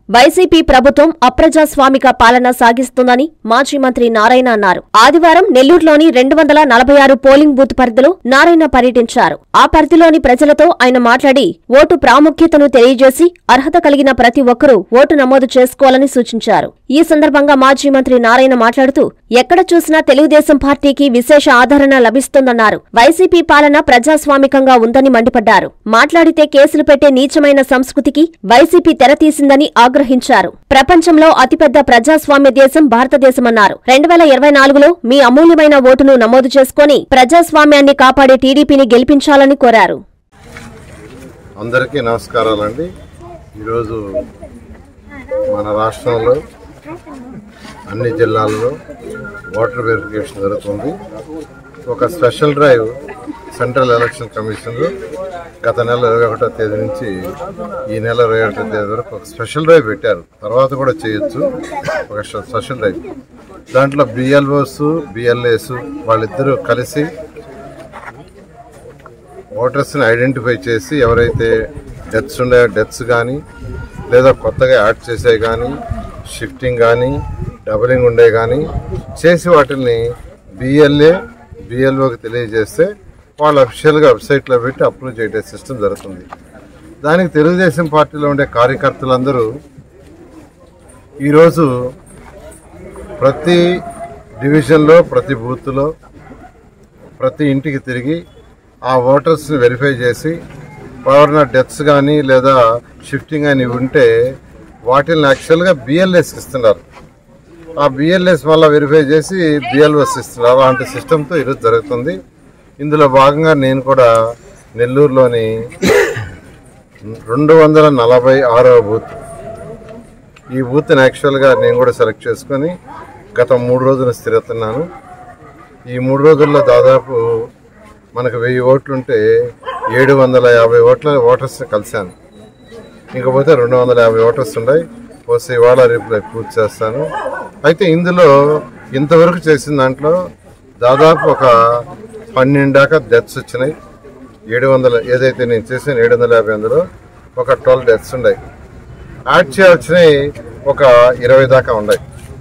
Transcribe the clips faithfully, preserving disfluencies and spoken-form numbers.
YCP ప్రభుత్వం అప్రజాస్వామిక పాలన సాగిస్తుందని మాజీ మంత్రి నారాయణ అన్నారు. ఆదివారం నెల్లూరులోని రెండు వందల నలభై ఆరు పోలింగ్ బూత్ పరిధిలో నారాయణ పర్యటించారు. ఆ పరిధిలోని ప్రజలతో ఆయన మాట్లాడి ఓటు ప్రాముఖ్యతను తెలియజేసి అర్హత కలిగిన ప్రతి ఒక్కరూ ఓటు నమోదు చేసుకోవాలని సూచించారు. ఈ సందర్భంగా మాజీ మంత్రి నారాయణ మాట్లాడుతూ ఎక్కడ చూసినా తెలుగుదేశం పార్టీకి విశేష ఆదరణ లభిస్తోందన్నారు. వైసీపీ పాలన ప్రజాస్వామికంగా ఉందని మండిపడ్డారు. మాట్లాడితే కేసులు పెట్టే నీచమైన సంస్కృతికి వైసీపీ తెరతీసిందని ఆగ్రహించారు. ప్రపంచంలో అతిపెద్ద ప్రజాస్వామ్య దేశం భారతదేశమన్నారు. రెండు వేల ఇరవై నాలుగులో మీ అమూల్యమైన ఓటును నమోదు చేసుకుని ప్రజాస్వామ్యాన్ని కాపాడే టీడీపీని గెలిపించాలని కోరారు. అందరికీ నమస్కారాలండి. ఈరోజు మన రాష్ట్రంలో అన్ని జిల్లాల్లో ఓటర్ వెరిఫికేషన్ జరుగుతుంది. ఒక special drive central election commission గత నెల ఇరవై ఒకటో తేదీ నుంచి ఈ నెల ఇరవై ఒకటో తేదీ వరకు ఒక స్పెషల్ డ్రైవ్ పెట్టారు. తర్వాత కూడా చేయొచ్చు ఒక స్పెషల్ డ్రైవ్. దాంట్లో బిఎల్ఓస్ బిఎల్ఏస్ వాళ్ళిద్దరూ కలిసి ఓటర్స్ని ఐడెంటిఫై చేసి ఎవరైతే డెత్స్ ఉన్నాయో డెత్స్ కానీ లేదా కొత్తగా యాడ్ చేసే కానీ షిఫ్టింగ్ కానీ డబులింగ్ ఉండే కానీ చేసి వాటిని బిఎల్ఏ బిఎల్ఓకి తెలియజేస్తే వాళ్ళు అఫీషియల్గా వెబ్సైట్లో పెట్టి అప్రూవ్ చేయడం సిస్టమ్ జరుగుతుంది. దానికి తెలుగుదేశం పార్టీలో ఉండే కార్యకర్తలందరూ ఈరోజు ప్రతి డివిజన్లో ప్రతి బూత్లో ప్రతి ఇంటికి తిరిగి ఆ ఓటర్స్ని వెరిఫై చేసి ఎవరైనా డెత్స్ కానీ లేదా షిఫ్టింగ్ అని ఉంటే వాటిని యాక్చువల్గా బిఎల్ఎస్కి ఇస్తున్నారు. ఆ బిఎల్ఎస్ వల్ల వెరిఫై చేసి బిఎల్ఓస్ ఇస్తున్నారు. అలాంటి సిస్టంతో ఈరోజు జరుగుతుంది. ఇందులో భాగంగా నేను కూడా నెల్లూరులోని రెండు వందల నలభై ఆరవ బూత్ ఈ బూత్ని యాక్చువల్గా నేను కూడా సెలెక్ట్ చేసుకొని గత మూడు రోజులు స్థిరతున్నాను. ఈ మూడు రోజుల్లో దాదాపు మనకు వెయ్యి ఓట్లుంటే ఏడు వందల యాభై ఓట్ల ఓటర్స్ని కలిశాను. ఇంకపోతే రెండు వందల యాభై ఓటర్స్ ఉన్నాయి. వస్తే ఇవాళ రేపు పూర్తి చేస్తాను. అయితే ఇందులో ఇంతవరకు చేసిన దాంట్లో దాదాపు ఒక పన్నెండు దాకా డెత్స్ వచ్చినాయి. ఏడు వందల ఏదైతే నేను చేసిన ఏడు వందల యాభై అందులో ఒక ట్వెల్వ్ డెత్స్ ఉన్నాయి. యాడ్ చేయాల్సినవి ఒక ఇరవై దాకా ఉన్నాయి.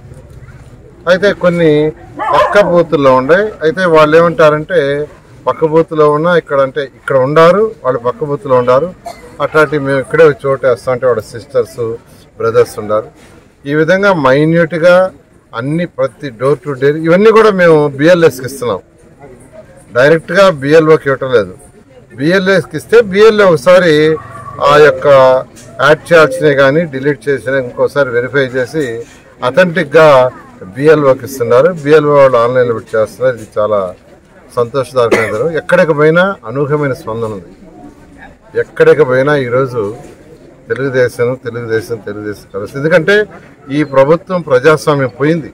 అయితే కొన్ని పక్క బూతుల్లో ఉన్నాయి. అయితే వాళ్ళు ఏమంటారంటే పక్క బూత్లో ఉన్నా ఇక్కడ అంటే ఇక్కడ ఉండారు, వాళ్ళు పక్క బూత్లో ఉండారు. అట్లాంటి మేము ఇక్కడే చోటు వేస్తా అంటే వాళ్ళ సిస్టర్స్ బ్రదర్స్ ఉన్నారు. ఈ విధంగా మైన్యూట్గా అన్ని ప్రతి డోర్ టు డోర్ ఇవన్నీ కూడా మేము బిఎల్ఎస్కి ఇస్తున్నాం. డైరెక్ట్గా బిఎల్ఓకి ఇవ్వటం లేదు. బిఎల్ఎస్కి ఇస్తే బిఎల్ఏ ఒకసారి ఆ యొక్క యాడ్ చేయాల్సినవి కానీ డిలీట్ చేసిన ఇంకోసారి వెరిఫై చేసి అథెంటిక్గా బిఎల్ఓకి ఇస్తున్నారు. బిఎల్ఓ వాళ్ళు ఆన్లైన్లో పెట్టి చేస్తున్నారు. ఇది చాలా సంతోషదాయకమైన. ఎక్కడికి పోయినా అనూహ్యమైన స్పందన ఉంది. ఎక్కడికి పోయినా ఈరోజు తెలుగుదేశం తెలుగుదేశం తెలుగుదేశం కలిసి. ఎందుకంటే ఈ ప్రభుత్వం ప్రజాస్వామ్యం పోయింది.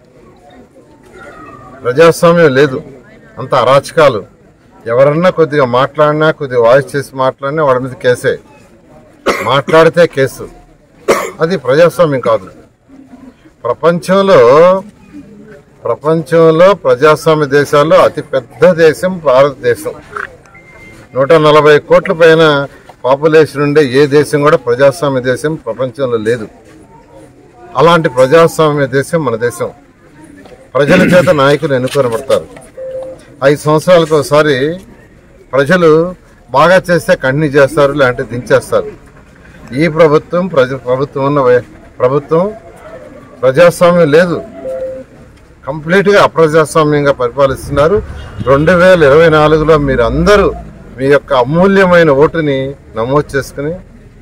ప్రజాస్వామ్యం లేదు. అంత అరాచకాలు. ఎవరన్నా కొద్దిగా మాట్లాడినా కొద్దిగా వాయిస్ చేసి మాట్లాడినా వాళ్ళ మీద కేసే. మాట్లాడితే కేసు. అది ప్రజాస్వామ్యం కాదు. ప్రపంచంలో ప్రపంచంలో ప్రజాస్వామ్య దేశాల్లో అతిపెద్ద దేశం భారతదేశం. నూట నలభై కోట్ల పైన పాపులేషన్ ఉండే ఏ దేశం కూడా ప్రజాస్వామ్య దేశం ప్రపంచంలో లేదు. అలాంటి ప్రజాస్వామ్య దేశం మన దేశం. ప్రజల చేత నాయకులు ఎన్నుకోనబడతారు. ఐదు సంవత్సరాలకు ఒకసారి ప్రజలు బాగా చేస్తే కంటిన్యూ చేస్తారు, లేదంటే దించేస్తారు. ఈ ప్రభుత్వం ప్రజ ప్రభుత్వం ఉన్న ప్రభుత్వం ప్రజాస్వామ్యం లేదు. కంప్లీట్గా అప్రజాస్వామ్యంగా పరిపాలిస్తున్నారు. రెండు వేల ఇరవై నాలుగులో మీరు అందరూ మీ యొక్క అమూల్యమైన ఓటుని నమోదు చేసుకుని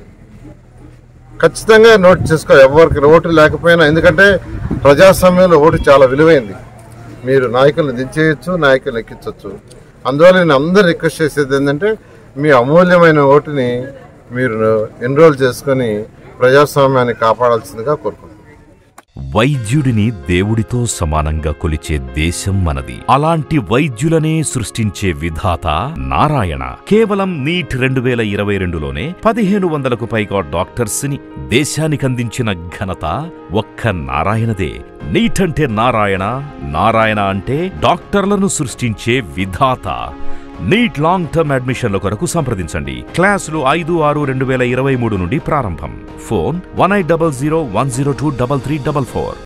ఖచ్చితంగా నోట్ చేసుకో. ఎవరికి ఓటు లేకపోయినా, ఎందుకంటే ప్రజాస్వామ్యంలో ఓటు చాలా విలువైంది. మీరు నాయకులను దించేయచ్చు, నాయకులను ఎక్కించవచ్చు. అందువల్ల నేను అందరూ రిక్వెస్ట్ చేసేది ఏంటంటే మీ అమూల్యమైన ఓటుని మీరు ఎన్రోల్ చేసుకుని ప్రజాస్వామ్యాన్ని కాపాడాల్సిందిగా కోరుకుంటున్నాను. వైద్యుడిని దేవుడితో సమానంగా కొలిచే దేశం మనది. అలాంటి వైద్యులనే సృష్టించే విధాత నారాయణ. కేవలం నీట్ రెండు వేల ఇరవై రెండులోనే పదిహేను వందలకు పైగా డాక్టర్స్ ని దేశానికందించిన ఘనత ఒక్క నారాయణదే. నీట్ అంటే నారాయణ, నారాయణ అంటే డాక్టర్లను సృష్టించే విధాత. నీట్ లాంగ్ టర్మ్ అడ్మిషన్ల కొరకు సంప్రదించండి. క్లాసులు ఐదు ఆరు రెండు వేల ఇరవై మూడు నుండి ప్రారంభం. Phone one eight double zero one zero two double three double four.